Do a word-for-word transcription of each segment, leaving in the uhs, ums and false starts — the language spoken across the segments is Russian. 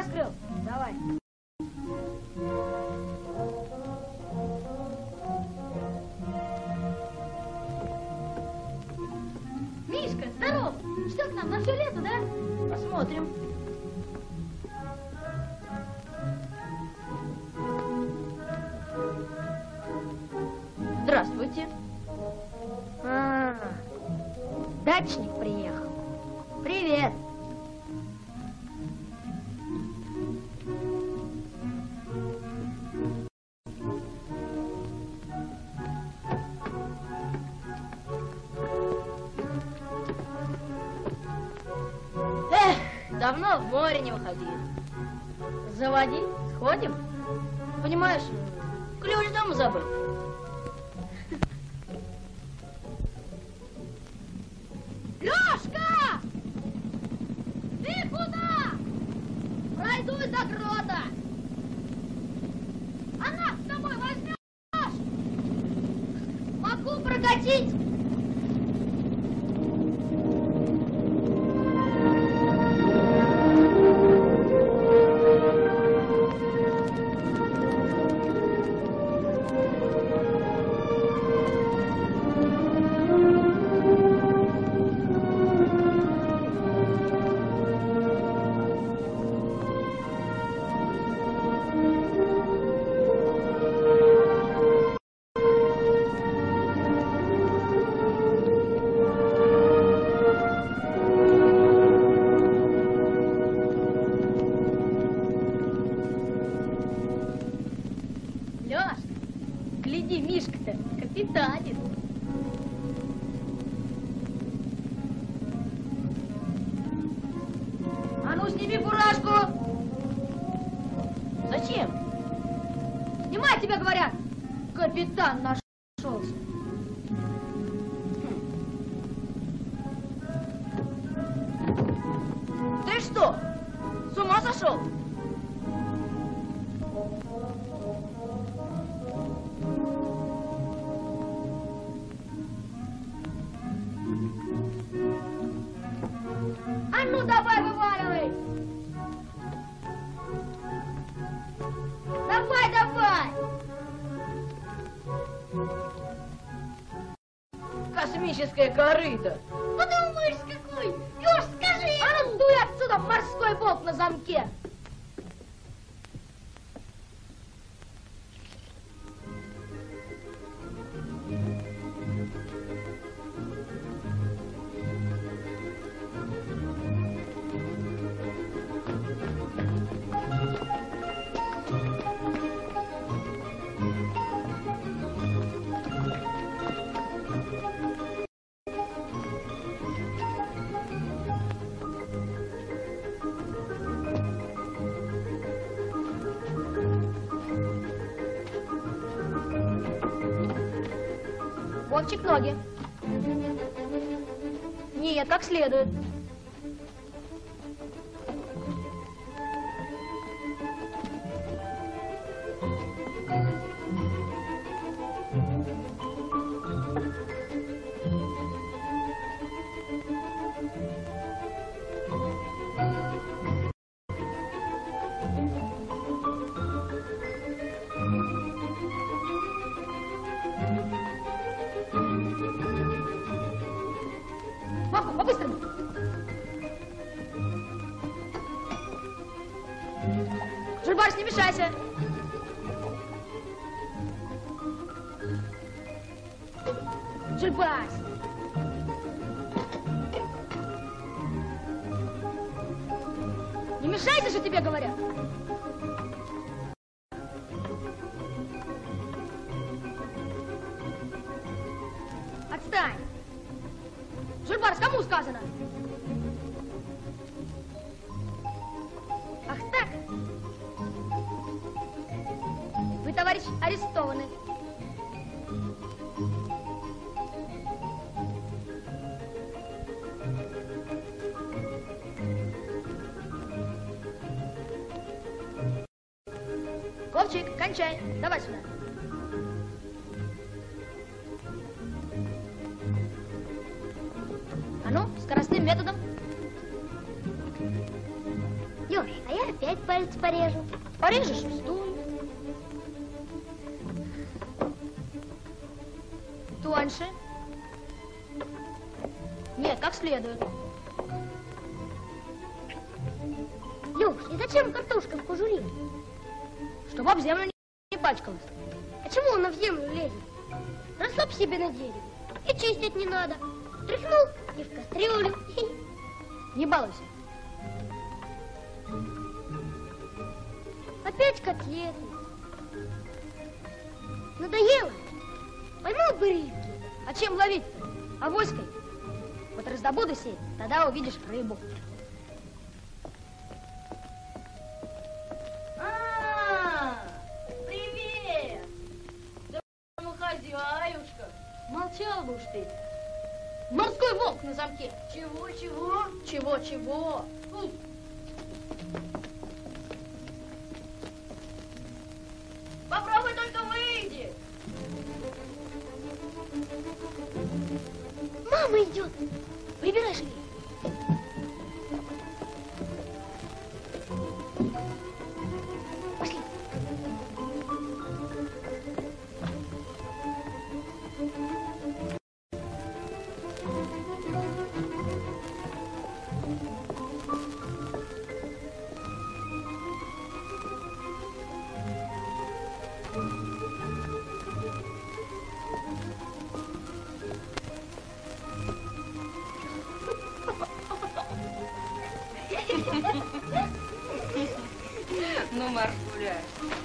раскрыл? Давай. Мишка, здоров! Что к нам, на все лето, да? Посмотрим. Здравствуйте. А, дачник приехал. Привет. Эх, давно в море не выходили. Заводи, сходим. Понимаешь, ключ дома забыл. Лёшка! Ты куда? Пройду из-за грота. А нас с тобой возьмешь? Могу прокатить. Космическая корыта. Подумаешь, какой! Ёж, скажи ему! А ну, дуй отсюда, морской волк на замке! Вовчик, ноги. Нет, как следует. По-быстрому. Жульбарс, не мешайся. Жульбарс. Не мешайся же, тебе говорят. Отстань. Жульбарс, кому сказано? Ах так? Вы, товарищ, арестованы. Вовчик, кончай. Давай сюда. А ну, скоростным методом. Ёж, а я опять палец порежу. Порежешь в стул. Тоньше. Нет, как следует. Лёш, и зачем картошка в кожуре? Чтобы об землю не пачкалась. А чему она в землю лезет? Росла б себе на дереве. И чистить не надо. Тряхнул и в кастрюлю. Не балуйся. Опять котлеты. Надоело? Поймал бы рыбки. А чем ловить-то? Авоськой. Вот раздобуду сеть, тогда увидишь рыбу. А, привет! Да хозяюшка. Молчал бы уж ты. Морской волк на замке. Чего, чего? Чего, чего? Фу. Попробуй только выйди. Мама идет. Прибирай живей. Пошли. Ну, Марфуля.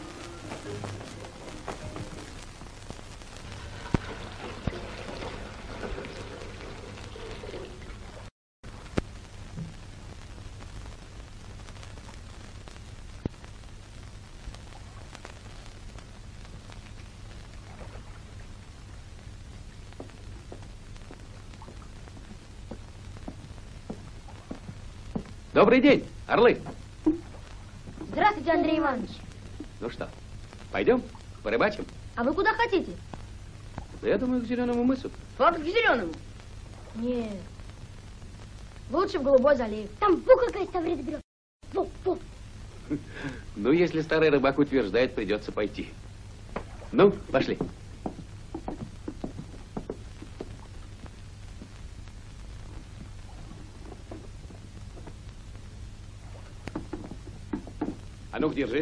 Добрый день, орлы. Здравствуйте, Андрей Иванович. Ну что, пойдем порыбачим? А вы куда хотите? Да я думаю, к Зеленому мысу. Вот к Зеленому. Нет. Лучше в Голубой залив. Там во какая ставрит берет. Во, во. Ну, если старый рыбак утверждает, придется пойти. Ну, пошли. А ну-ка, держи.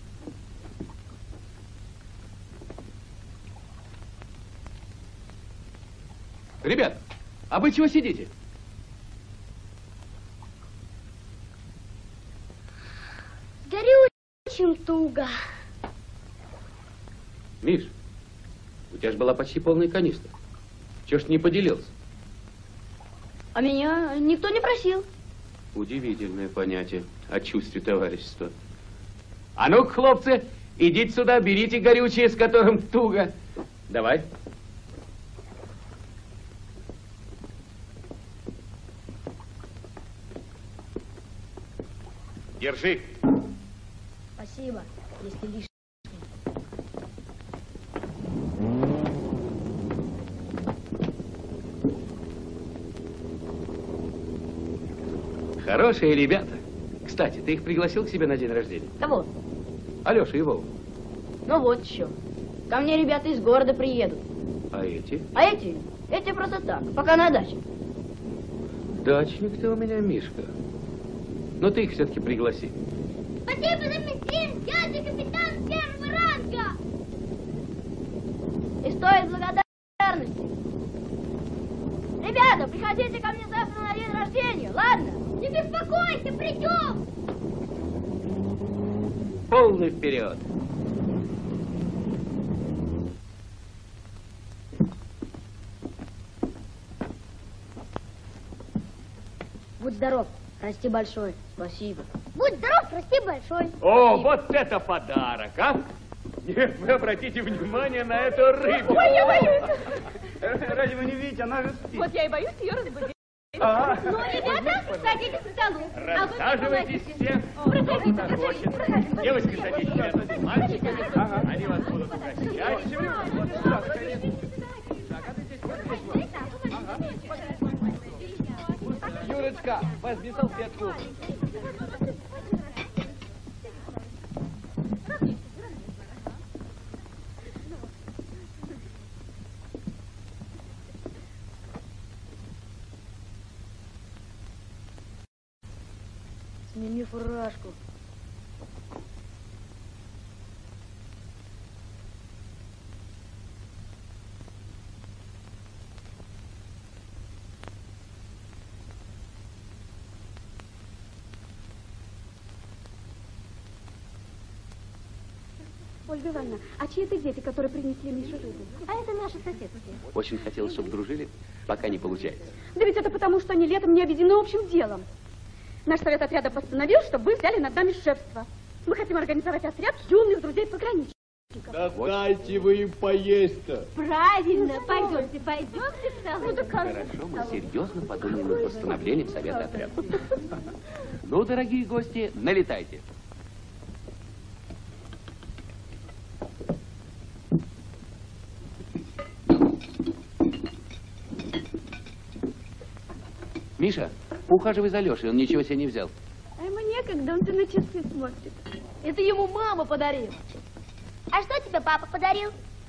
Ребят, а вы чего сидите? Горючим туго. Миш, у тебя же была почти полная канистра. Чего ж ты не поделился? А меня никто не просил. Удивительное понятие о чувстве товарищества. А ну-ка, хлопцы, идите сюда, берите горючее, с которым туго. Давай. Держи. Спасибо, если лишнее. Хорошие ребята. Кстати, ты их пригласил к себе на день рождения? Кого? Алеша и Вову. Ну вот еще. Ко мне ребята из города приедут. А эти? А эти? Эти просто так, пока на даче. Дачник ты у меня, Мишка. Но ты их все-таки пригласи. Спасибо за бензин, дядя капитан первого ранга. И стоит благодарности. Ребята, приходите ко мне завтра на день рождения, ладно? Не беспокойся, придем. Полный вперед. Будь здоров, расти большой. Спасибо. Будь здоров, расти большой. О, вот это подарок, а! Нет, вы обратите внимание на эту рыбу. Ой, я боюсь. Разве вы не видите, она же спит. Вот я и боюсь ее разбудить. А, Ну, ребята, садитесь за столу. рассаживайтесь все. Проходите, Кто хочет. проходите. Девочки, садитесь рядом с мальчиками. Они вас будут угощать. Юрочка, возьми салфетку. Сними фуражку. Ольга Ивановна, а чьи это дети, которые принесли Мишу рыбу? А это наши соседские. Очень хотелось, чтобы дружили, пока не получается. Да ведь это потому, что они летом не объединены общим делом. Наш совет отряда постановил, чтобы вы взяли над нами шефство. Мы хотим организовать отряд юных друзей-пограничников. Да дайте вы им поесть-то. Правильно, пойдемте, пойдемте в салон. Ну, да как? Хорошо, мы серьезно подумаем над постановлением совета отряда. Ну, дорогие гости, налетайте. Миша, ухаживай за Лешей, он ничего себе не взял. А ему некогда, он-то на часы смотрит. Это ему мама подарила. А что тебе папа подарил?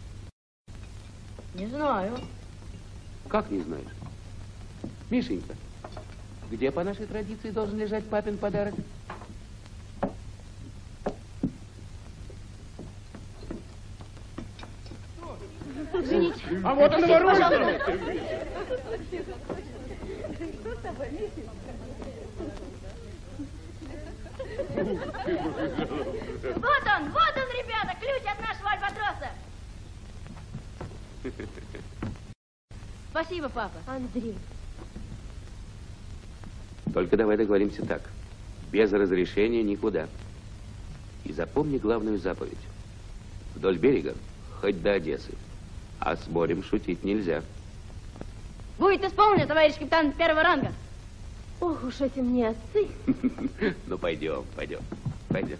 Не знаю. Как не знаешь? Мишенька, где по нашей традиции должен лежать папин подарок? Извините. А вот он вооружен. Вот он, вот он, ребята, ключ от нашего альбатроса. Спасибо, папа. Андрей. Только давай договоримся так. Без разрешения никуда. И запомни главную заповедь. Вдоль берега, хоть до Одессы. А с морем шутить нельзя. Будет исполнено, товарищ капитан первого ранга. Ох уж эти мне отцы. Ну, пойдем, пойдем, пойдем.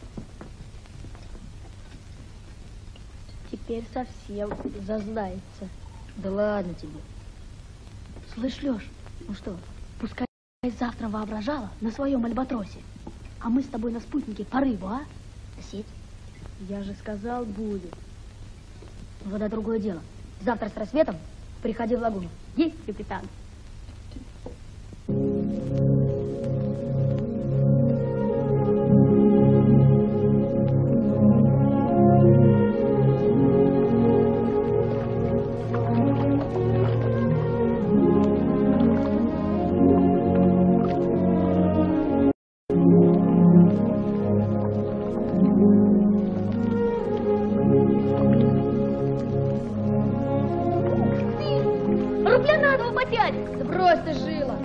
Теперь совсем зазнается. Да ладно тебе. Слышь, Леш, ну что, пускай завтра воображала на своем альбатросе. А мы с тобой на спутнике по рыбу, а? Сеть. Я же сказал, будет. Вода другое дело. Завтра с рассветом приходи в лагуну. Есть, капитан. Рубля на два потянет. Да брось ты, жила.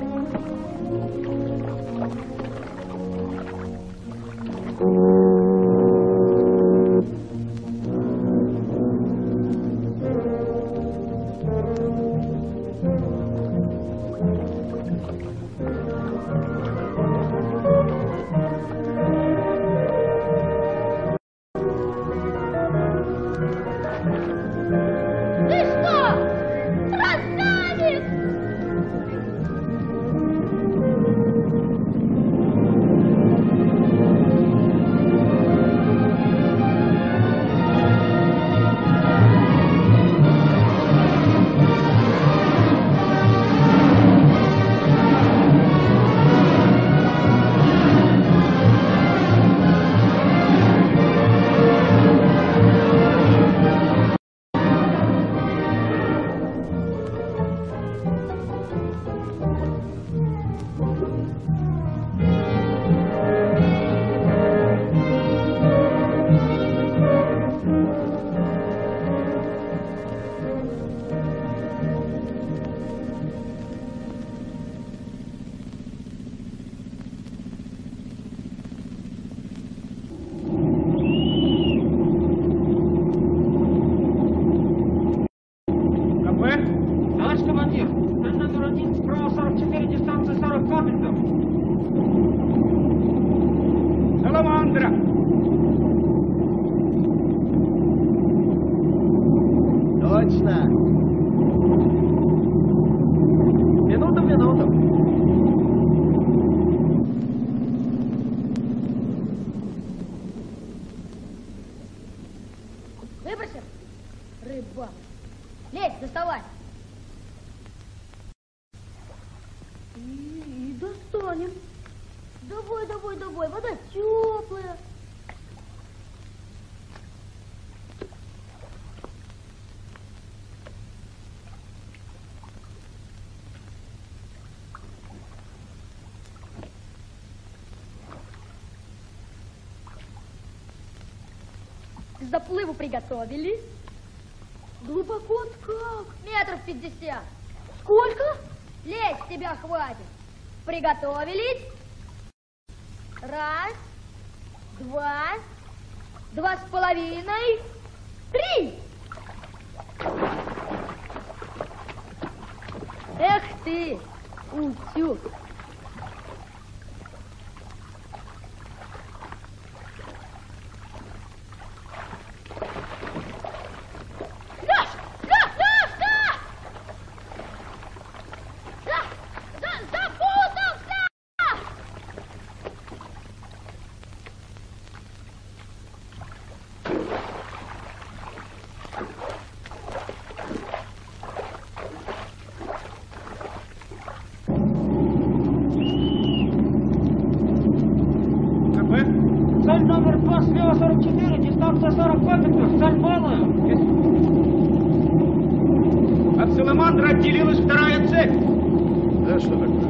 Ты что? Красавец! дорогой, вода теплая. К заплыву приготовились. Глубоко как? Метров пятьдесят. Сколько? Лезть тебя хватит. Приготовились. Раз, два, два с половиной, три. Эх ты, утюг. сорок четыре, дистанция сорок метров, цель малая. От Саламандра отделилась вторая цель. Да что такое?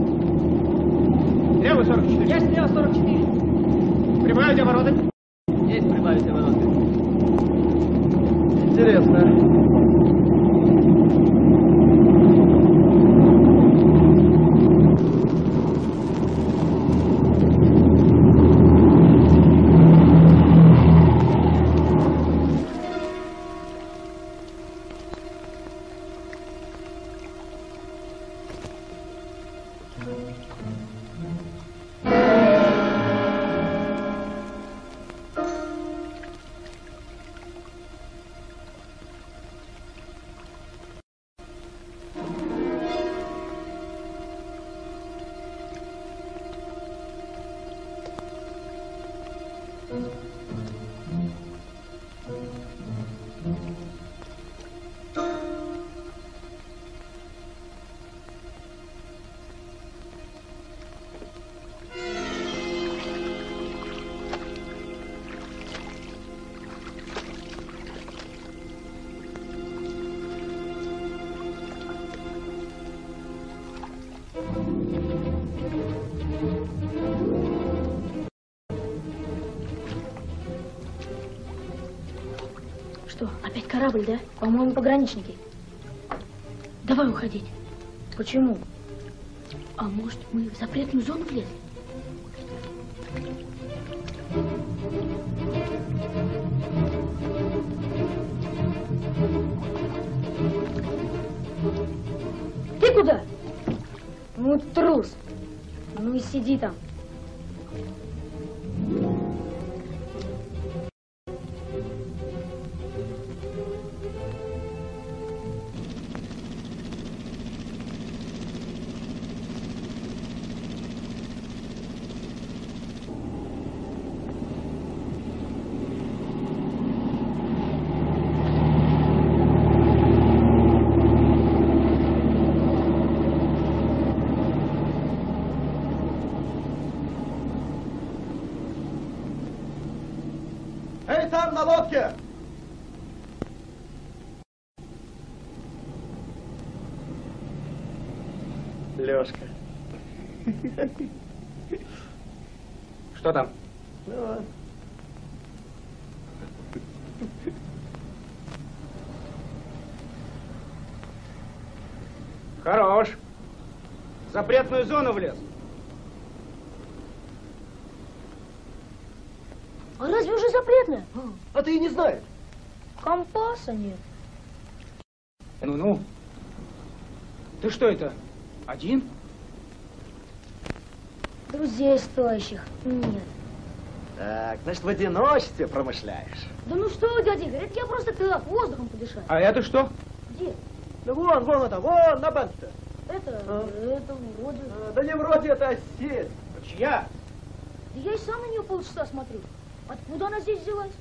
Левый сорок четыре. Есть лево сорок четыре. Прибавить обороты. Есть прибавить обороты. Интересно. Что, опять корабль, да? По-моему, пограничники. Давай уходить. Почему? А может, мы в запретную зону влезли? Ты куда? Ну, трус. Ну и сиди там. Эй, там на лодке! Лёшка. Что там? Ну вот. Хорош. В запретную зону влез. А разве уже запретная? А ты и не знаешь. Компаса нет. Ну-ну. Ты что это, один? Друзей стоящих нет. Так, значит, в одиночестве промышляешь. Да ну что, дядя Игорь, это я просто так, воздухом подышать. А это что? Где? Ну вон, вон это, вон на банке-то. Это, А? это вроде... А, да не вроде это, а сеть. Чья? Да я и сам на нее полчаса смотрю. Откуда она здесь взялась?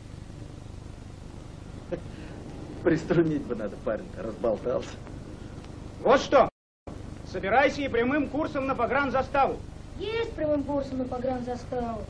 Приструнить бы надо, парень-то, разболтался. Вот что. Собирайся и прямым курсом на погранзаставу. Есть прямым курсом на погранзаставу.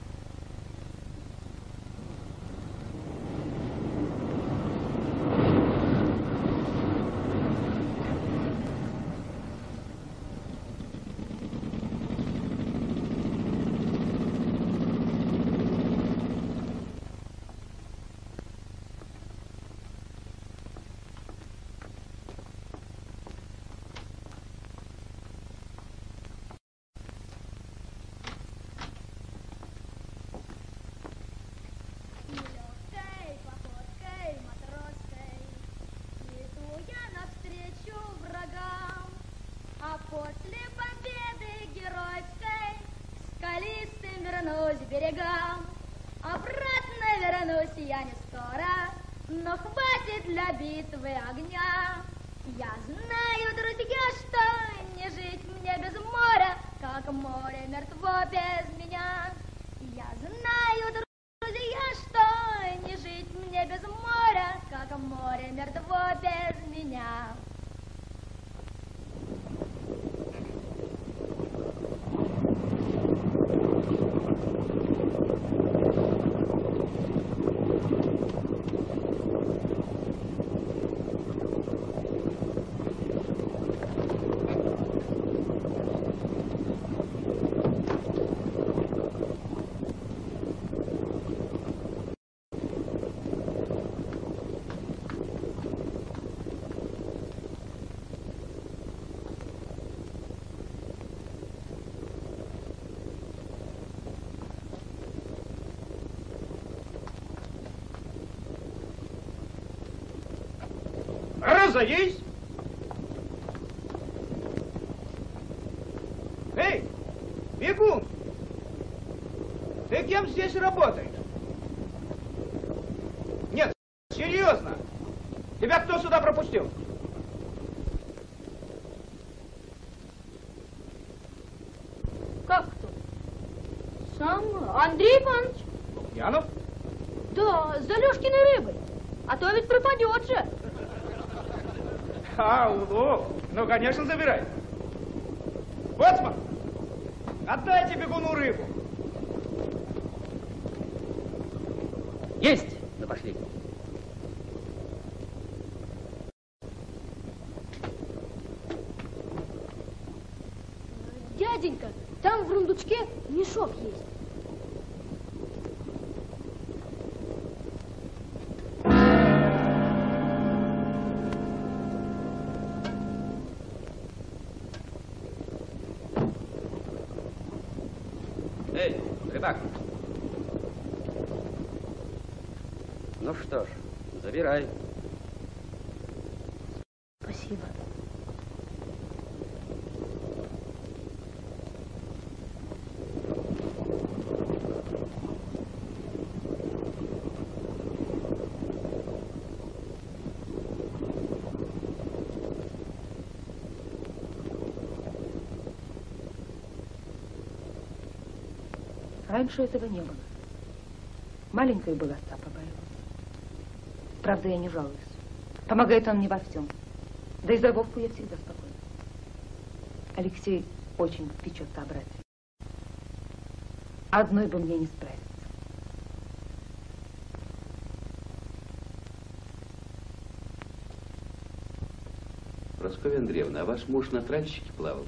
Берегам. Обратно вернусь я не скоро, но хватит для битвы огня. Я знаю, друзья, что не жить мне без моря, как море мертво без меня. Я знаю, друзья, что не жить мне без моря, как море мертво без меня. Разойдись! Эй, бегун! Ты кем здесь работаешь? Нет, серьезно! Тебя кто сюда пропустил? Как кто? Сам Андрей Иванович. Лукьянов? Да, за Лешкиной рыбой. А то ведь пропадет же. А, улов. Ну, конечно, забирай. Боцман, отдайте бегуну рыбу. Есть! Ну, пошли. Дяденька, там в рундучке мешок есть. Эй, рыбак. Ну что ж, забирай. Спасибо. Раньше этого не было. Маленькая была, отца побаивалась. Правда, я не жалуюсь. Помогает он мне во всем. Да и за Вовку я всегда спокойна. Алексей очень печется о брате. Одной бы мне не справиться. Прасковья Андреевна, а ваш муж на тральщике плавал?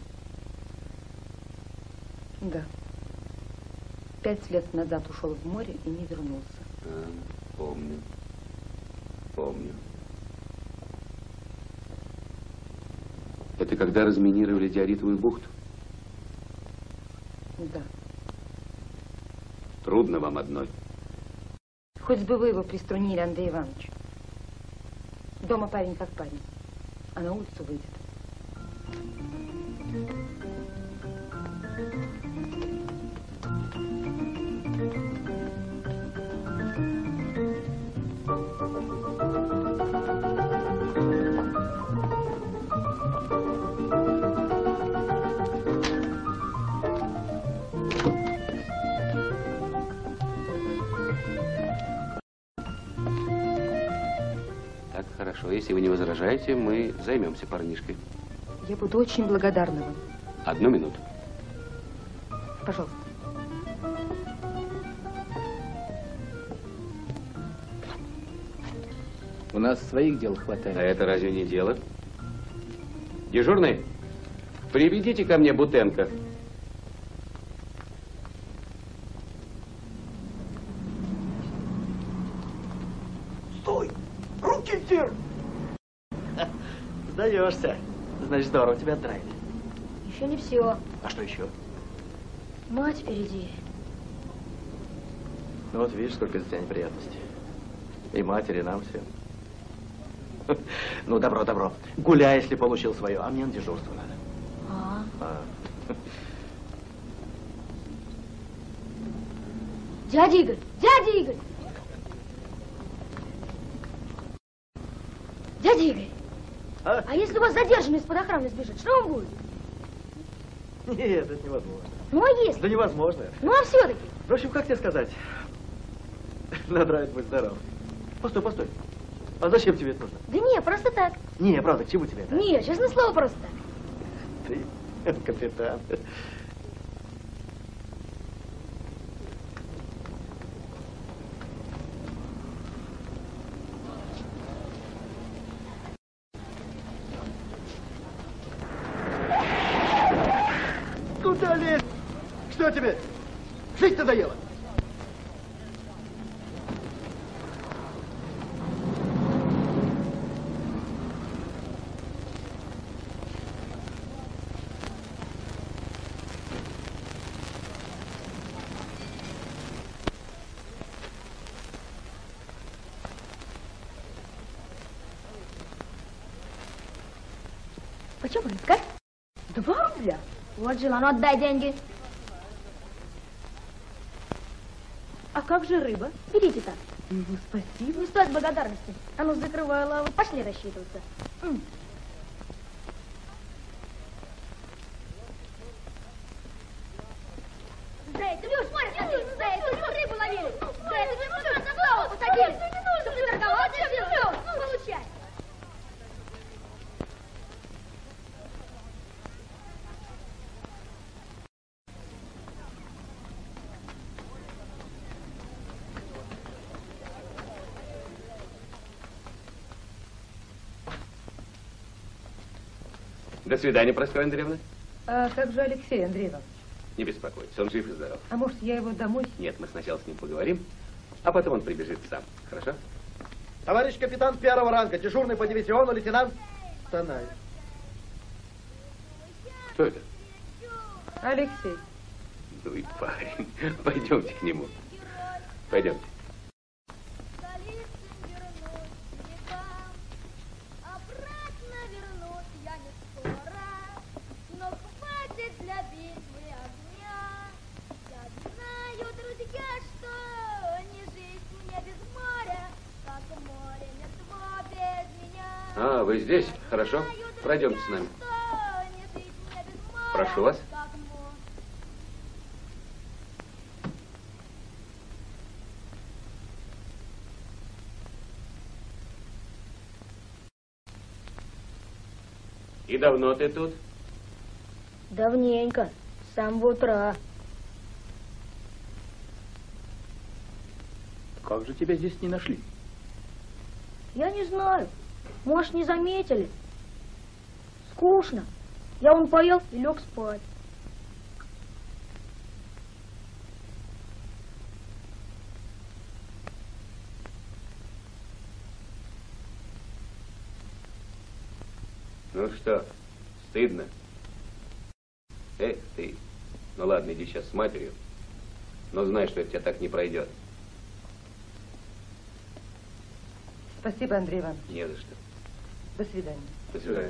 Да. Пять лет назад ушел в море и не вернулся. А, помню. Помню. Это когда разминировали Диоритовую бухту? Да. Трудно вам одной. Хоть бы вы его приструнили, Андрей Иванович. Дома парень как парень, а на улицу выйдет. Хорошо, если вы не возражаете, мы займемся парнишкой. Я буду очень благодарна вам. Одну минуту. Пожалуйста. У нас своих дел хватает. А это разве не дело? Дежурный, приведите ко мне Бутенко. Стой! Руки вверх! Сдаешься. Значит, здорово тебя отдраили. Еще не все. А что еще? Мать впереди. Ну вот видишь, сколько за тебя неприятностей. И матери, и нам всем. Ну, добро, добро. Гуляй, если получил свое, а мне на дежурство надо. А? А. Дядя Игорь! Дядя Игорь! Дядя Игорь! А? А если вас задержанный из-под охраны сбежит, что он будет? Нет, это невозможно. Ну а если? Да невозможно. Ну а все-таки? В общем, как тебе сказать? Надо быть здоров. Постой, постой. А зачем тебе это нужно? Да не, просто так. Не, правда, к чему тебе это? Не, честное слово, просто так. Ты капитан. Куда лезть? Что тебе? Жить надоело? Почему рыбка? Два рубля. Вот жила, ну отдай деньги. А как же рыба? Берите так. Ну, спасибо. Не стоит благодарности. А ну, закрывай лаву. Пошли рассчитываться. М. Да, это вы уж море ходили. Да, это вы рыбу ловили. Да, это вы уж на голову посадили. Чтобы не торговать, все, получай. До свидания, Прасковья Андреевна. А как же Алексей, Андрей Иванович? Не беспокойтесь, он жив и здоров. А может, я его домой? Нет, мы сначала с ним поговорим, а потом он прибежит сам. Хорошо? Товарищ капитан первого ранга, дежурный по дивизиону, лейтенант Танаев. Кто это? Алексей. Ну и парень. Пойдемте к нему. Пойдемте. А, вы здесь? Хорошо. Пройдемте с нами. Прошу вас. И давно ты тут? Давненько. С самого утра. Как же тебя здесь не нашли? Я не знаю. Может, не заметили. Скучно. Я вон поел и лег спать. Ну что, стыдно? Эх ты. Ну ладно, иди сейчас с матерью. Но знай, что это тебя так не пройдет. Спасибо, Андрей Иванович. Не за что. До свидания. До свидания.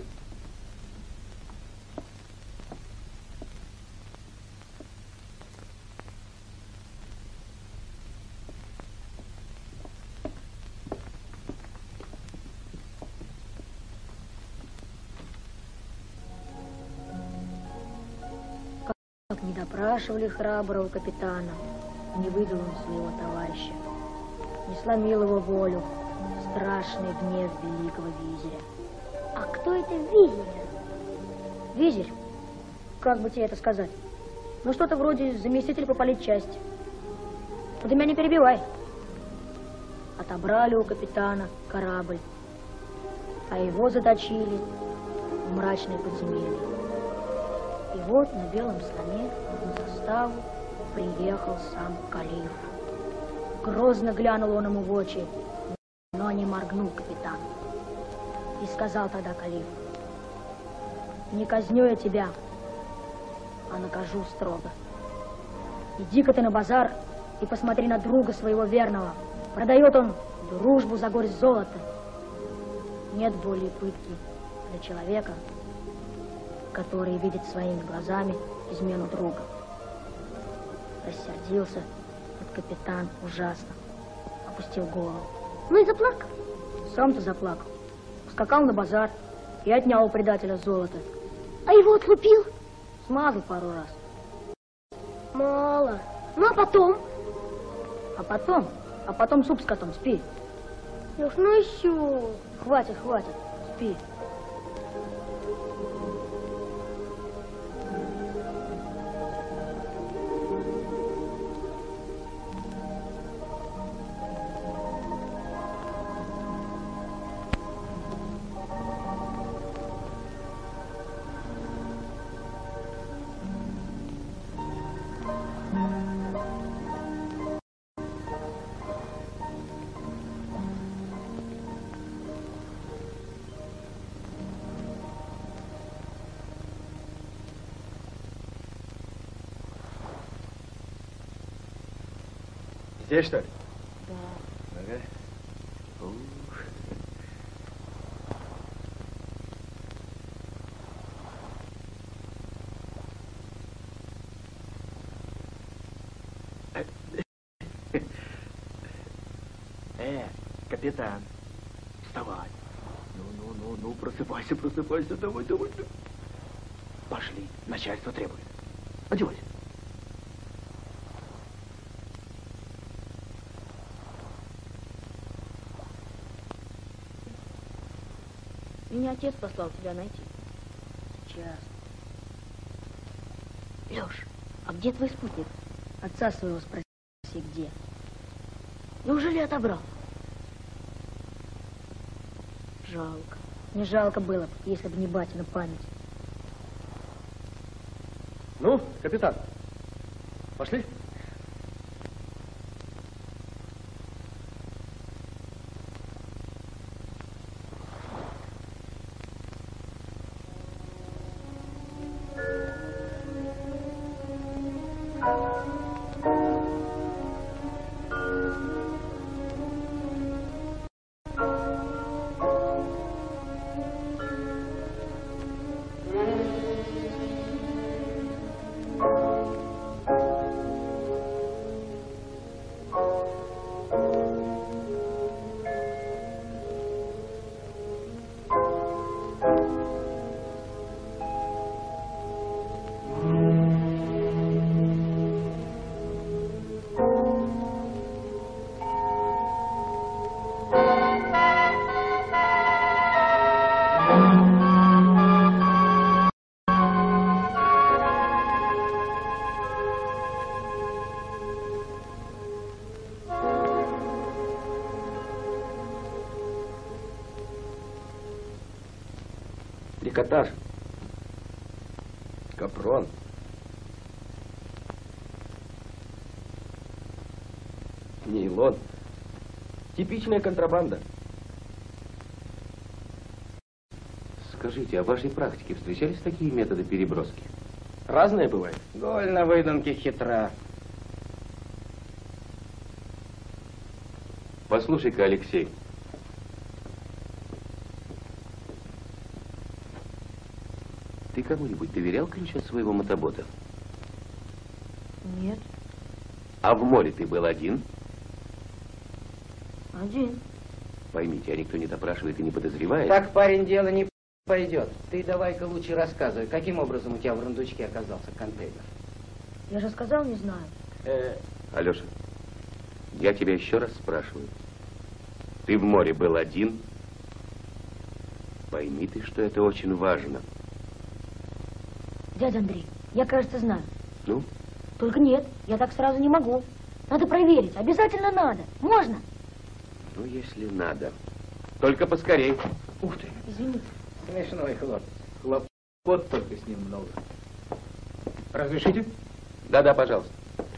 Как не допрашивали храброго капитана, не выдал он своего товарища, не сломил его волю, страшный гнев великого визиря. А кто это визирь? Визирь? Как бы тебе это сказать? Ну, что-то вроде заместителя по политчасти. Но ты меня не перебивай. Отобрали у капитана корабль, а его заточили в мрачное подземелье. И вот на белом слоне на заставу приехал сам Калиф. Грозно глянул он ему в очи, но не моргнул капитан. И сказал тогда Калиф: не казню я тебя, а накажу строго. Иди-ка ты на базар и посмотри на друга своего верного. Продает он дружбу за горсть золота. Нет более пытки для человека, который видит своими глазами измену друга. Рассердился этот капитан ужасно, опустил голову. Ну и заплакал. Сам-то заплакал. Скакал на базар и отнял у предателя золото. А его отлупил? Смазал пару раз. Мало. Ну а потом? А потом? А потом суп с котом, спи. Леш, ну еще. Хватит, хватит, спи. Здесь, что ли? Да. Ага. Ух. Э, капитан, вставай. Ну, ну, ну, ну, просыпайся, просыпайся, давай, давай. Пошли, начальство требует. Одевайся. Меня отец послал тебя найти. Сейчас. Леш, а где твой спутник? Отца своего спроси, где. Неужели отобрал? Жалко. Не жалко было бы, если бы не батина память. Ну, капитан, пошли. Трикотаж, капрон, нейлон. Типичная контрабанда. Скажите, а в вашей практике встречались такие методы переброски? Разное бывает. Голь на выдумке хитра. Послушай-ка, Алексей. Ты кому-нибудь доверял ключ от своего мотобота? Нет. А в море ты был один? Один. Поймите, а никто не допрашивает и не подозревает. Так, парень, дело не пойдет. Ты давай-ка лучше рассказывай, каким образом у тебя в рундучке оказался контейнер. Я же сказал, не знаю. Э, Алеша, я тебя еще раз спрашиваю. Ты в море был один? Пойми ты, что это очень важно. Дядя Андрей, я, кажется, знаю. Ну? Только нет, я так сразу не могу. Надо проверить, обязательно надо. Можно? Ну, если надо. Только поскорей. Ух ты. Извините. Смешной хлопец. Хлопот только с ним много. Разрешите? Да-да, пожалуйста.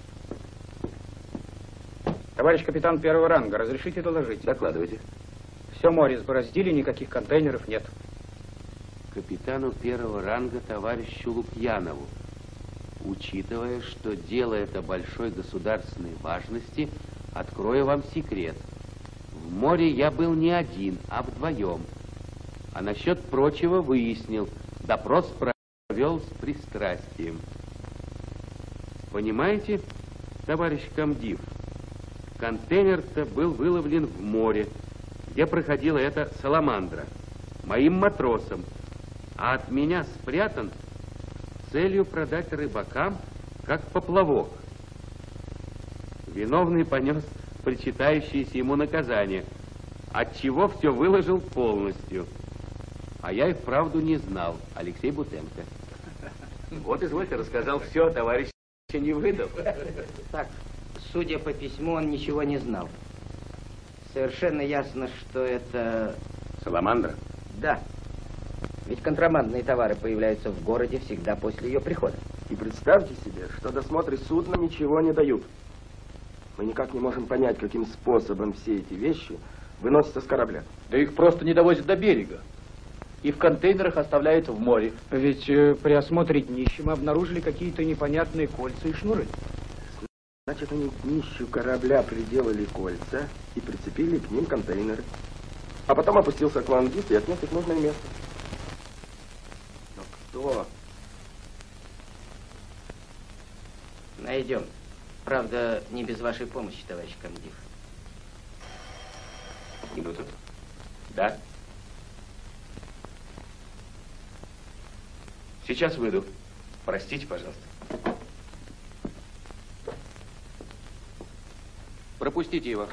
Товарищ капитан первого ранга, разрешите доложить? Докладывайте. Все море сбороздили, никаких контейнеров нет. Капитану первого ранга товарищу Лукьянову. Учитывая, что дело это большой государственной важности, открою вам секрет. В море я был не один, а вдвоем. А насчет прочего выяснил. Допрос провел с пристрастием. Понимаете, товарищ комдив, контейнер-то был выловлен в море, где проходила эта саламандра, моим матросом, а от меня спрятан с целью продать рыбакам, как поплавок. Виновный понес причитающееся ему наказание, отчего все выложил полностью. А я и вправду не знал, Алексей Бутенко. Вот, извольте, рассказал все, товарищ не выдал. Так, судя по письму, он ничего не знал. Совершенно ясно, что это... Саламандра? Да. Ведь контрабандные товары появляются в городе всегда после ее прихода. И представьте себе, что досмотры судна ничего не дают. Мы никак не можем понять, каким способом все эти вещи выносятся с корабля. Да их просто не довозят до берега. И в контейнерах оставляют в море. Ведь э, при осмотре днища мы обнаружили какие-то непонятные кольца и шнуры. Значит, они к днищу корабля приделали кольца и прицепили к ним контейнеры. А потом опустился аквалангист и отнес их в нужное место. Но кто? Найдем. Правда, не без вашей помощи, товарищ комдив. Минуту. Да? Сейчас выйду. Простите, пожалуйста. Пропустите его.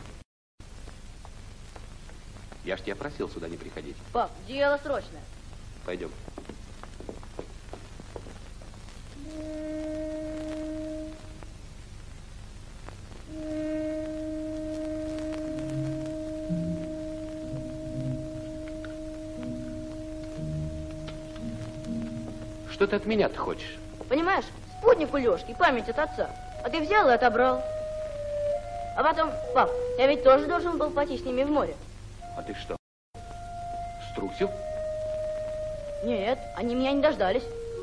Я ж тебя просил сюда не приходить. Пап, дело срочное. Пойдем. Что ты от меня-то хочешь? Понимаешь, спутник у Лёшки, память от отца. А ты взял и отобрал. А потом, пап, я ведь тоже должен был пойти с ними в море. А ты что, струсил? Нет, они меня не дождались.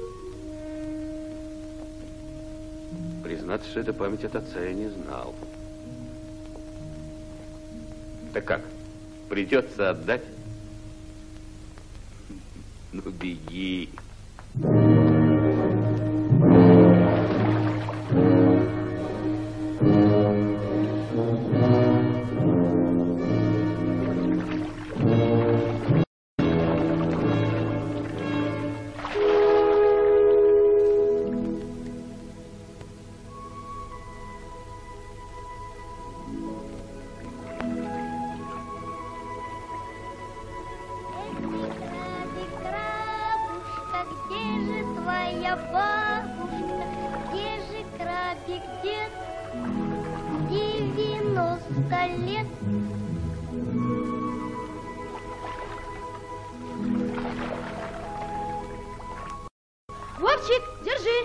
Признаться, что это память от отца я не знал. Так как, придется отдать? Ну, беги. Вовчик, держи.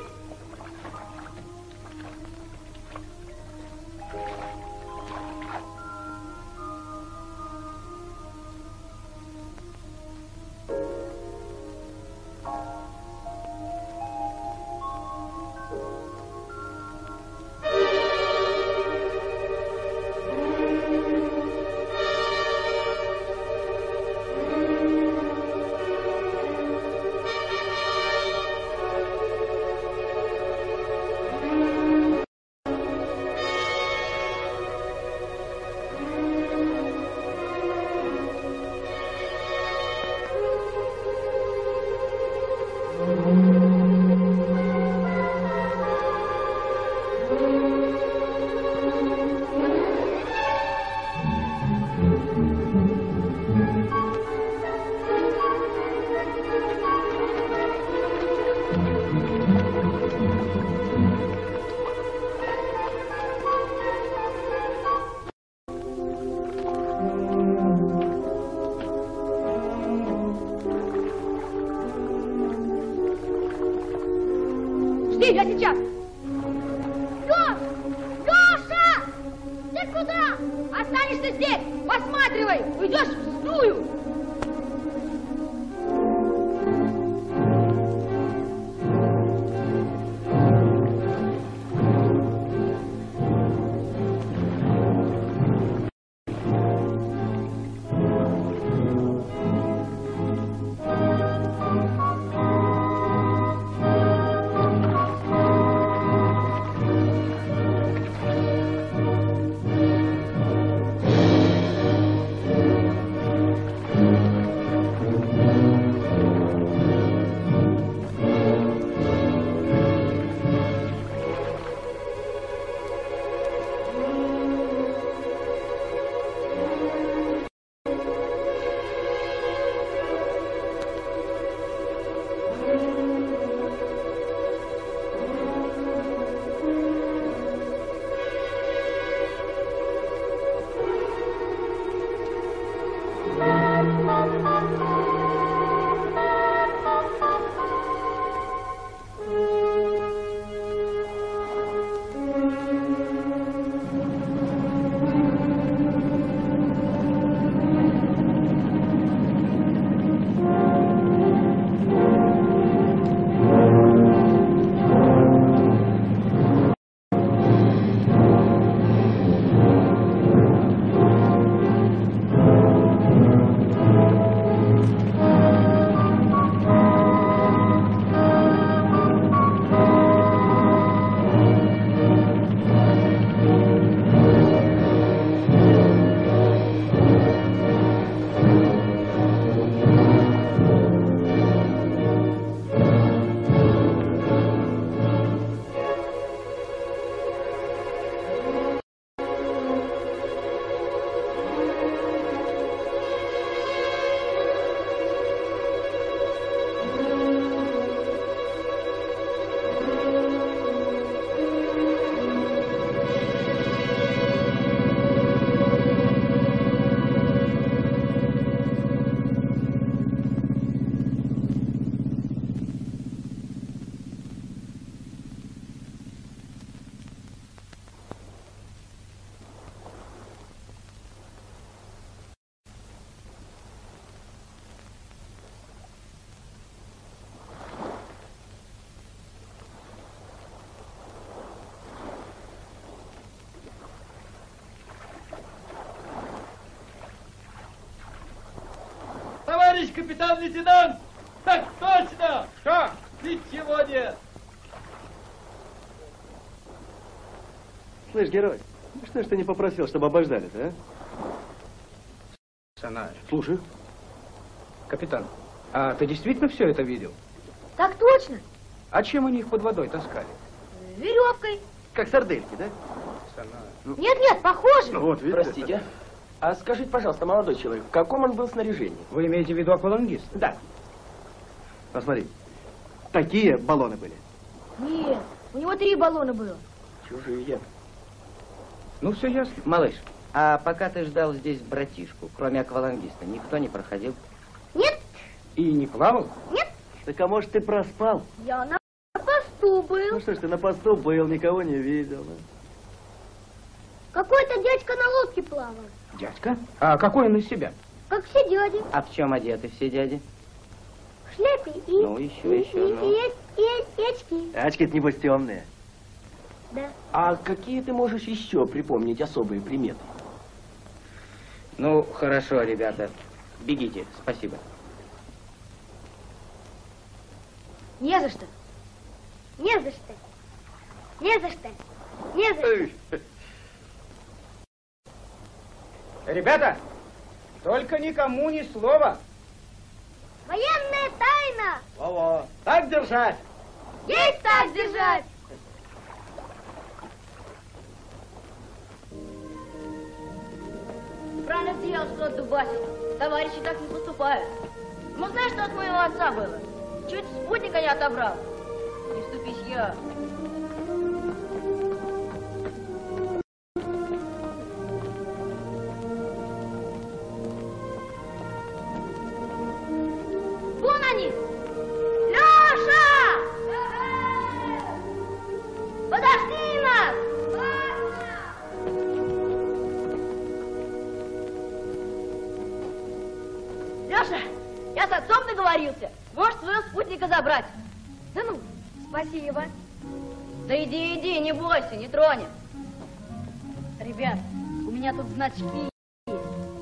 Жди, я сейчас. Леш! Леша! Ты куда? Останешься здесь. Посматривай. Уйдешь в стую. Товарищ капитан-лейтенант! Так точно! Что? Ничего нет! Слышь, герой, ну что ж ты не попросил, чтобы обождали-то, а? Санаев. Слушай. Капитан, а ты действительно все это видел? Так точно. А чем они их под водой таскали? Веревкой. Как сардельки, да? Санаев. Нет, нет, похоже. Ну, вот, видите? Простите. А скажите, пожалуйста, молодой человек, в каком он был снаряжении? Вы имеете в виду аквалангист? Да. Посмотри, такие баллоны были. Нет, у него три баллона было. Чужие. Ну, все ясно. Малыш, а пока ты ждал здесь братишку, кроме аквалангиста, никто не проходил? Нет. И не плавал? Нет. Так а может ты проспал? Я на посту был. Ну что ж ты на посту был, никого не видел. Да? Какой-то дядька на лодке плавал. Дядька? А какой он из себя? Как все дяди. А в чем одеты все дяди? В шляпе и... Ну, еще, и, еще, и, ну. и, и, и очки. Очки-то небось темные. Да. А какие ты можешь еще припомнить особые приметы? Ну, хорошо, ребята. Бегите, спасибо. Не за что. Не за что. Не за что. Не за что. Ребята, только никому ни слова. Военная тайна. Во-во. Так держать. Есть так держать. Правильно сделал, что отдубасил. Товарищи так не поступают. Ну, знаешь, что от моего отца было? Чуть спутника не отобрал. Не вступись я. Вон они! Леша! договорился. Можешь своего спутника забрать. Да ну, спасибо. Да иди, иди, не бойся, не тронем. Ребят, у меня тут значки есть.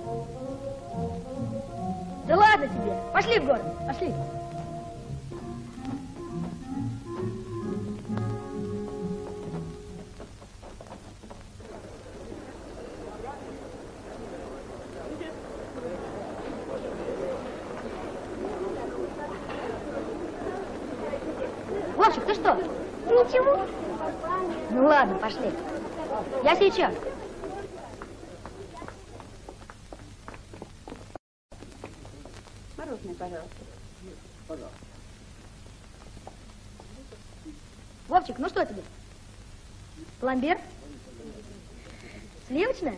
Да ладно тебе, пошли в город, пошли. Вовчик, ты что? Ничего. Ну ладно, пошли. Я сейчас. Мороженое, пожалуйста. Пожалуйста. Вовчик, ну что тебе? Пломбир? Сливочное?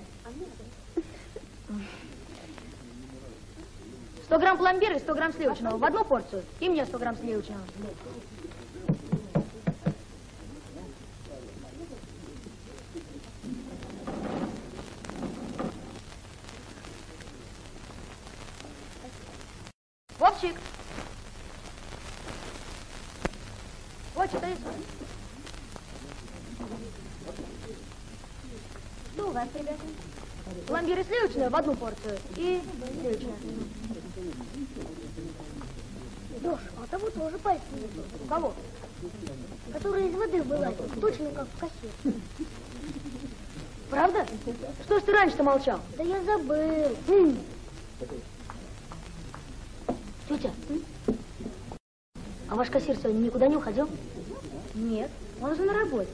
Сто грамм пломбира и сто грамм сливочного в одну порцию. И мне сто грамм сливочного. Вовчик! Вовчик, дай сюда. Что у вас, ребята? Пломбир и сливочное в одну порцию. И сливочное. Леша, а того тоже пальцы не было. У кого? Который из воды вылазит, точно как в кассете. Правда? Что ж ты раньше-то молчал? Да я забыл. М. Тетя, а ваш кассир сегодня никуда не уходил? Нет, он же на работе.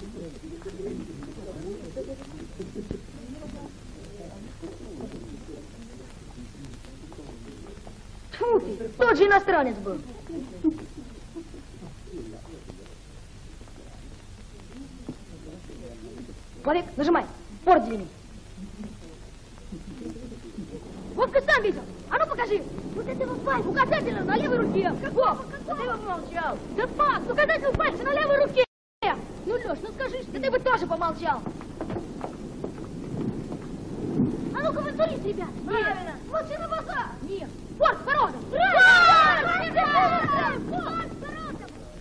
Тьфу ты, тот же иностранец был. Вовик, нажимай, порт двини. Вовка сам видел. А ну покажи. Вот этого пальца. Указательно на левой руке. Какого? Да ты его помолчал. Да факт, указательный пальца на левой руке. Ну, Леш, ну скажи, да ты бы тоже помолчал. А ну-ка, возбудись, ребят. Правильно. Лучше на бока. Нет. Порт, породом. Порт, породом.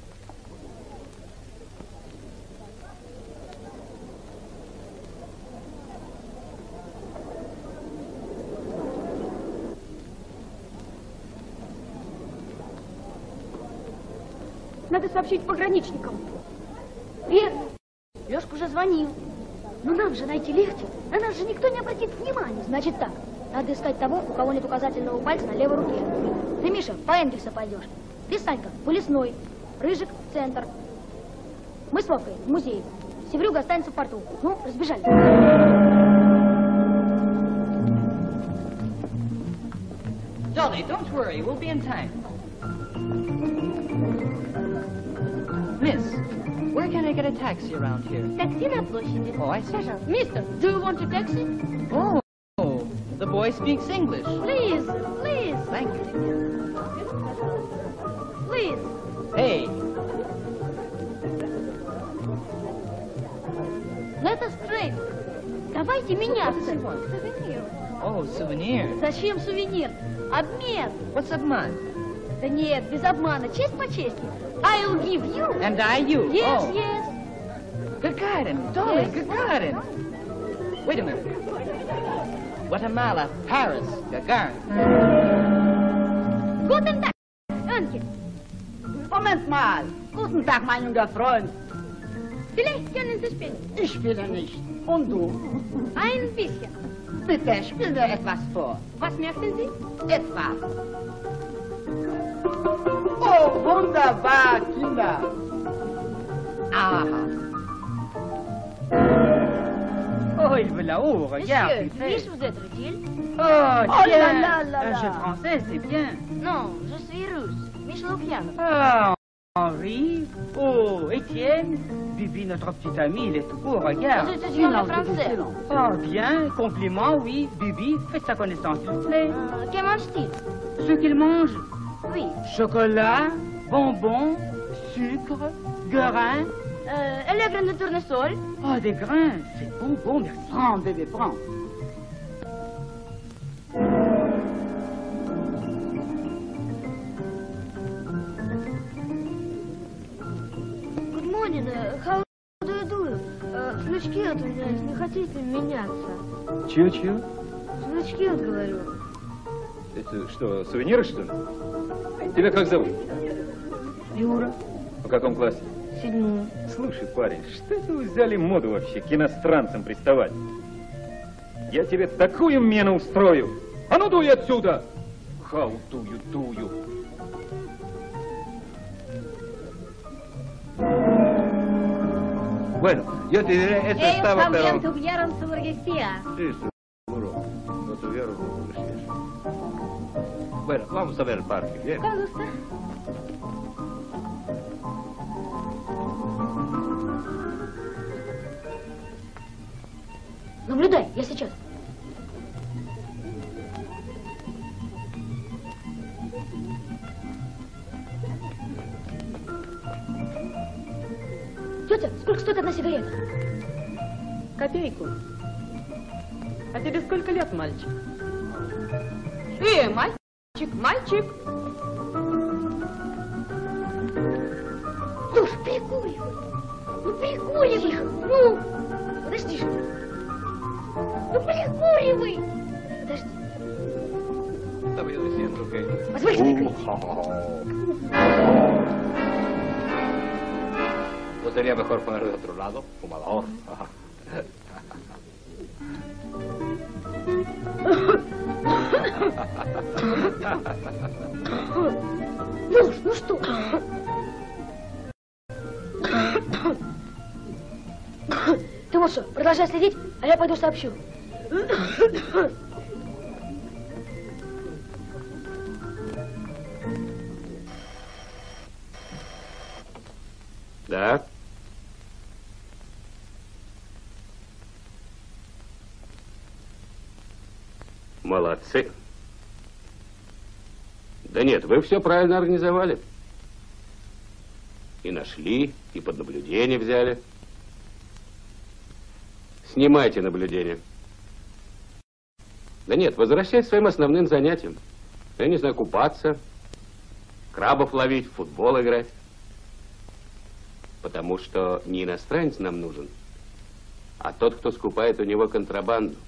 Надо сообщить пограничникам. Верно. Лешка уже звонил. Но нам же найти легче. На нас же никто не обратит внимания. Значит так, надо искать того, у кого нет указательного пальца на левой руке. Ты, Миша, по Энгельса пойдешь. Ты, Санька, по Лесной. Рыжик в центр. Мы с Вовкой в музей. Севрюга останется в порту. Ну, разбежали. Dolly, don't worry, we'll be in time. Miss, where can I get a taxi around here? Такси на площади. Oh, I see. Пожалуйста. Mister, do you want a taxi? Oh, the boy speaks English. Please, please, Thank you. please. Hey, Let us trade. Давайте меняться. oh, souvenir. Зачем сувенир? Обмен. What's обман? Да нет, без обмана, честь по чести. I'll give you. And I you. Yes, oh. yes. Gagarin, Dolly, Yes. Gagarin. Wait a minute. Guatemala, Paris, Gagarin. Guten Tag, Önke. Moment mal. Guten Tag, mein junger Freund. Vielleicht können Sie spielen. Ich spiele nicht. Und du? Ein bisschen. Bitte, spiel mir etwas vor. Was möchten Sie? Etwas. Oh, wunderbar, Kinder. Aha. Oh, il veut là-haut, regarde. Monsieur, il fait. puis-je vous être utile? Oh, Oh tiens, là là là un là. jeu français, c'est bien. Non, je suis russe. Michel Lukianov. Ah, Henri. Oh, Étienne. Bibi, notre petit ami, il est tout beau, regarde. Je suis le français. Oh, bien, compliment, oui. Bibi, faites sa connaissance, s'il vous plaît. Euh, que mange-t-il? Ce qu'il mange, Oui. chocolat, bonbons, sucre, grains. Euh, et le grain de tournesol? Oh, des grains, c'est bon, bon, merci. Prends, bébé, prends. Пронина, холодную дую. Э, Значки отменялись, не хотите меняться? Чего-чего? Значки, вот говорю. Это что, сувениры, что ли? Тебя как зовут? Юра. В каком классе? Седьмой. Слушай, парень, что это вы взяли моду вообще к иностранцам приставать? Я тебе такую мену устрою. А ну дуй отсюда! Хау, дую, дую. Bueno, yo te diré, esto Ellos estaba, también pero... tuvieron su burguesía. Sí, seguro. No tuvieron burguesía. Bueno, vamos a ver el parque, ¿bien? Con gusto. Наблюдай, я сейчас. Тетя, сколько стоит одна сигарета? Копейку. А тебе сколько лет, мальчик? Э, мальчик, мальчик. Слушай, прикуривай. Ну, прикуривай. Ну, подожди же. Ну, прикуривай. Подожди. Estaba yo diciendo que... Позвольте прикурить. ¿No sería mejor poner de otro lado? Fumador. Ну, ну что? Ты вот что, продолжай следить, а я пойду сообщу. Да? Молодцы. Да нет, вы все правильно организовали. И нашли, и под наблюдение взяли. Снимайте наблюдение. Да нет, возвращайтесь к своим основным занятиям. Я не знаю, купаться, крабов ловить, в футбол играть. Потому что не иностранец нам нужен, а тот, кто скупает у него контрабанду.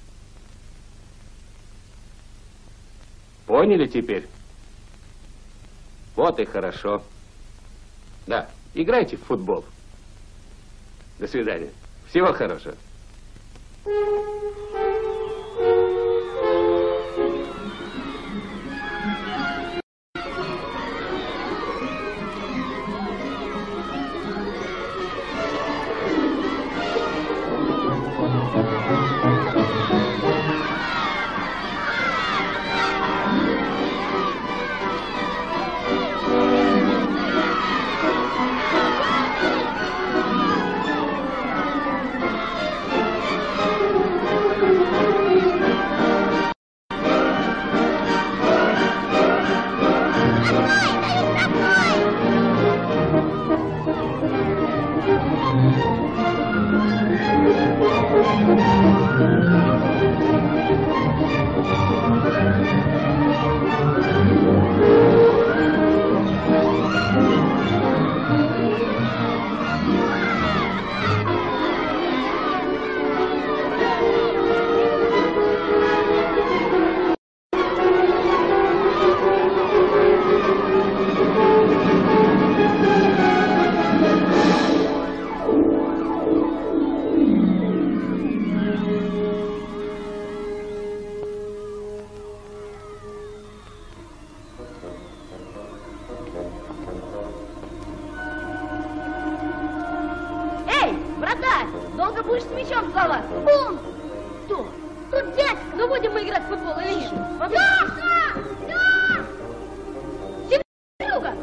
Поняли теперь? Вот и хорошо. Да, играйте в футбол. До свидания. Всего хорошего. Долго будешь с мячом плавать? Бум! Кто? Тут дядька. Ну будем мы играть в футбол или нет? Леха! Леха! Серега!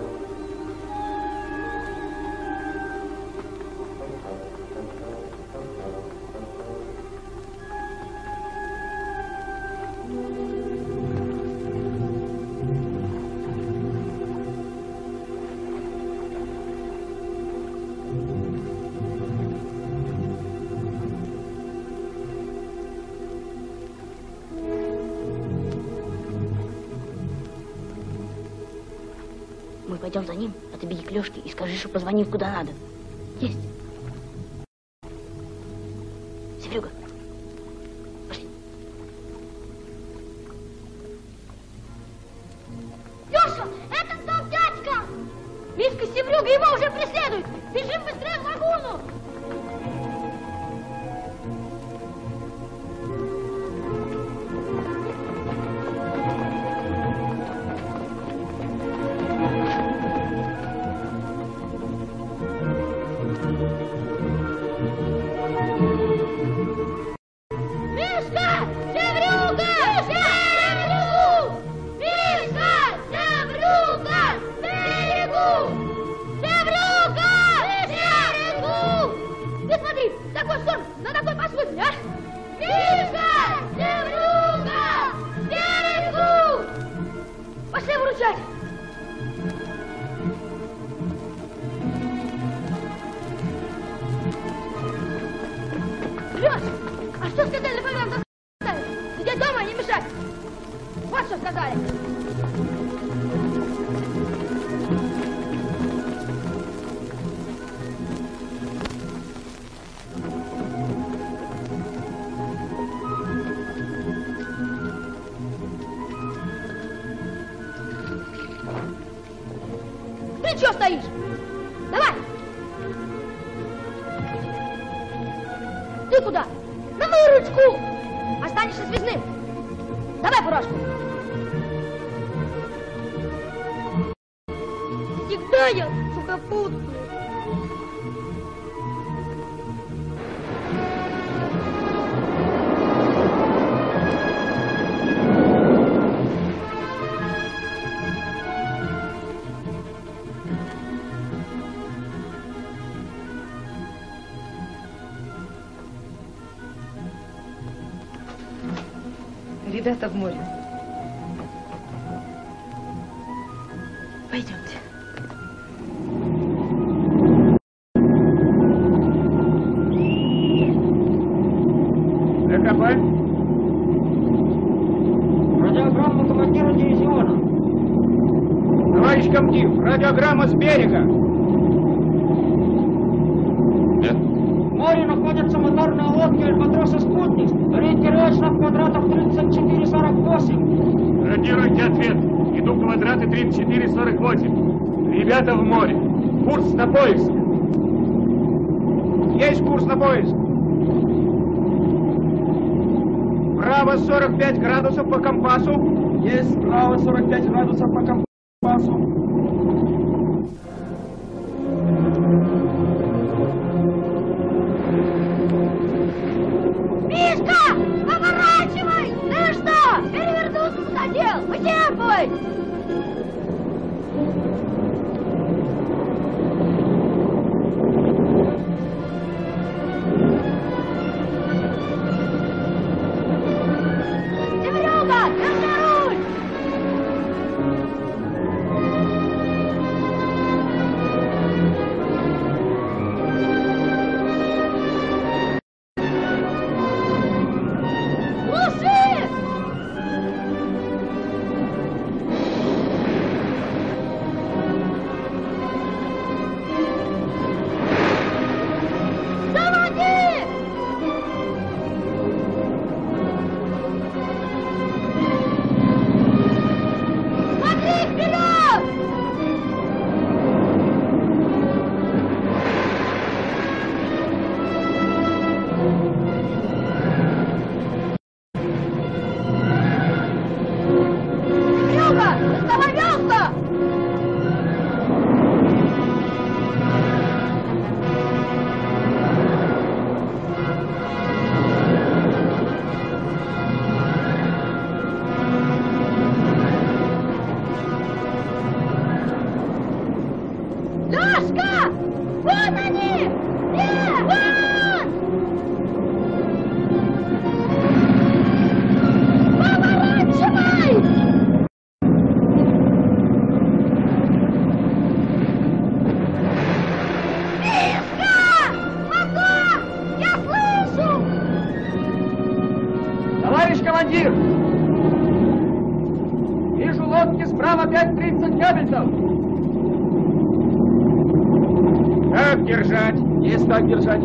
Мы пойдем за ним, а ты беги к Лешке и скажи, что позвоним куда надо. Есть. Севрюга. Пошли. Леша, это тот дядька! Мишка Севрюга, его уже преследуют! Бежим быстрее в лагуну! Ты чего стоишь? Давай! Ты куда? На мою ручку! Останешься связным. Давай фуражку. Всегда я сухопутный. Ребята в море. Пойдемте. ДКП. Радиограмма командира дивизиона. Товарищ комдив, радиограмма с берега. Да? В море находится моторная лодка «Альбатроса Спутник». Рейтинг речных квадратов тридцать четыре сорок восемь. Радируйте ответ. Иду квадраты тридцать четыре сорок восемь. Ребята в море. Курс на поиск. Есть курс на поиск. Право сорок пять градусов по компасу. Есть право сорок пять градусов по компасу. Мишка, поворачивай! Ты что? Перевернуться захотел? Вытерпывай! Севрюга, держи руль! Лёшка! Вон они! Где? Вон! Поворачивай! Мишка! Мотор! Я слышу! Товарищ командир! Вижу лодки справа пять тридцать кабельцев. Так держать! Есть так держать!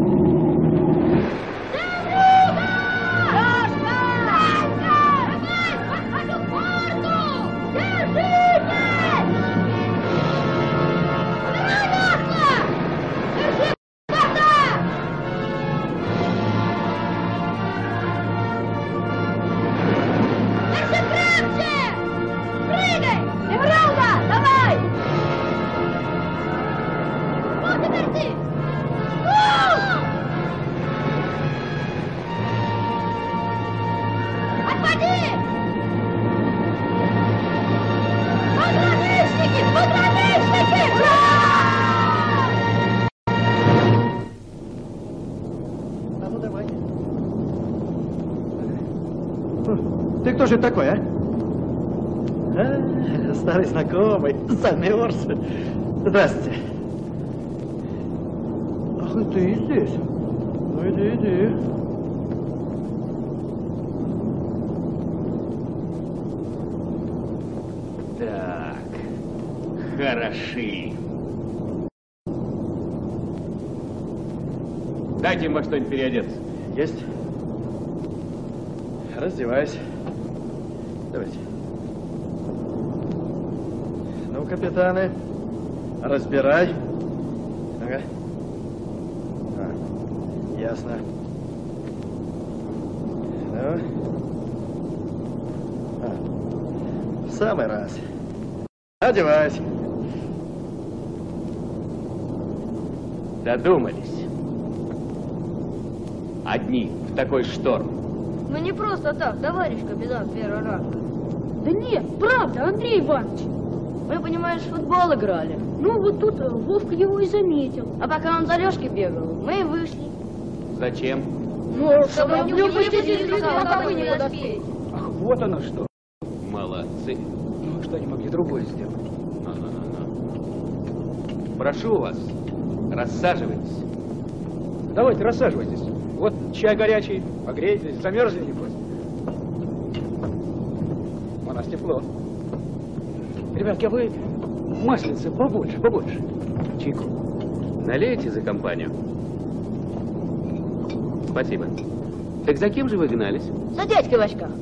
Ты кто же такой, а? а? Старый знакомый, замерз. Здравствуйте. Ах, и ты здесь. Ну, иди, иди. Так, хороши. Дайте им во что-нибудь переодеться. Есть. Раздевайся. Давайте. Ну, капитаны, разбирай. Ага. А, ясно. Ну. А, в самый раз. Одевайся. Додумались. Одни в такой шторм. Мы не просто так, товарищ капитан первого ранга. Да нет, правда, Андрей Иванович. Мы, понимаешь, в футбол играли. Ну, вот тут Вовка его и заметил. А пока он за Лёшкой бегал, мы и вышли. Зачем? Ну, чтобы не не упустить, пока пока вы вы не не подоспеете. Ах, вот оно что. Молодцы. Ну, что они могли другое сделать? Прошу вас, рассаживайтесь. Давайте, рассаживайтесь. Вот чай горячий, погрейтесь, замерзли, небось. У нас тепло. Ребятки, а вы маслицы побольше, побольше. Чайку. Налейте за компанию. Спасибо. Так за кем же вы гнались? За дядькой в очках.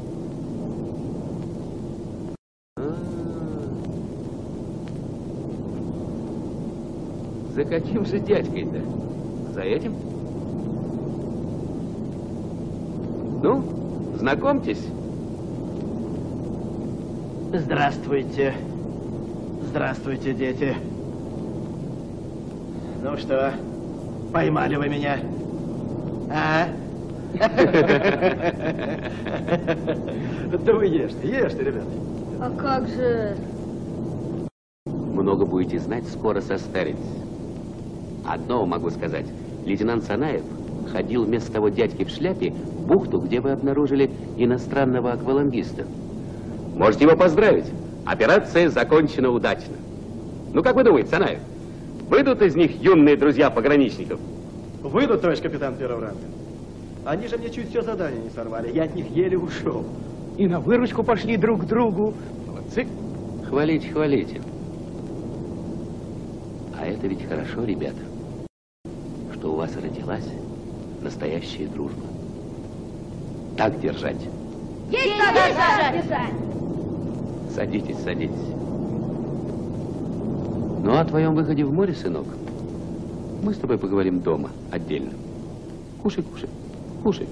За каким же дядькой-то? За этим? Ну, знакомьтесь. Здравствуйте. Здравствуйте, дети. Ну что, поймали вы меня? А? Да вы ешьте, ешьте, ребята. А как же... Много будете знать, скоро состаритесь. Одно могу сказать. Лейтенант Санаев ходил вместо того дядьки в шляпе в бухту, где вы обнаружили иностранного аквалангиста. Можете его поздравить. Операция закончена удачно. Ну, как вы думаете, Санаев, выйдут из них юные друзья пограничников? Выйдут, товарищ капитан первого ранга. Они же мне чуть все задание не сорвали. Я от них еле ушел. И на выручку пошли друг к другу. Молодцы. Хвалите, хвалите. А это ведь хорошо, ребята, что у вас родилась настоящая дружба. Так держать. Есть надо держать! Садитесь, садитесь. Ну, о твоем выходе в море, сынок, мы с тобой поговорим дома, отдельно. Кушай, кушай, кушай.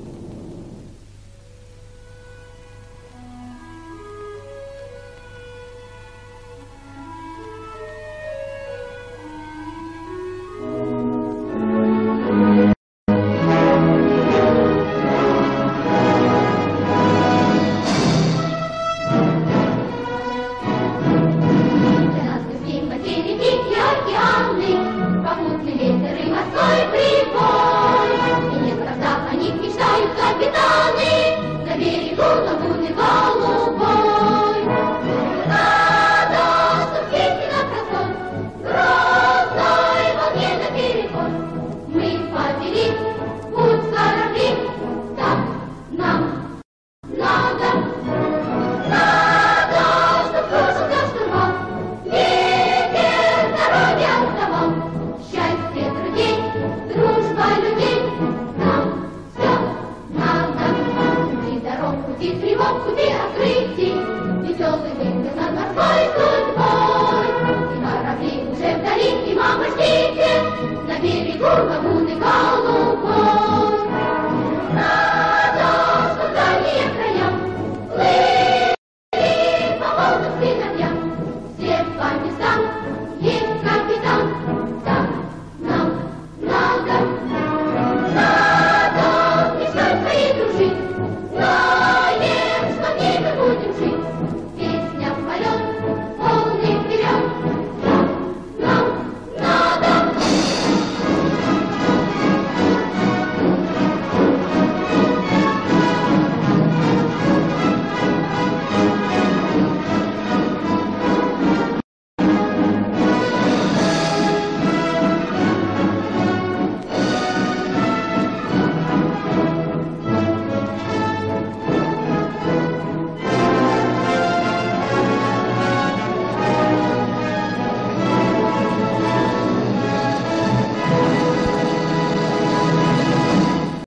Попутный ветер и морской прибой, и не страдав, они мечтают будет голубой.